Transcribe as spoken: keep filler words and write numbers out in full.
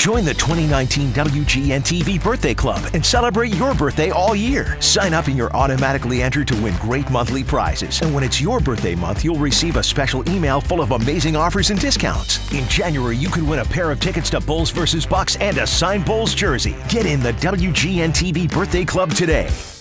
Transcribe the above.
Join the twenty nineteen W G N T V Birthday Club and celebrate your birthday all year. Sign up and you're automatically entered to win great monthly prizes. And when it's your birthday month, you'll receive a special email full of amazing offers and discounts. In January, you could win a pair of tickets to Bulls versus Bucks and a signed Bulls jersey. Get in the W G N T V Birthday Club today.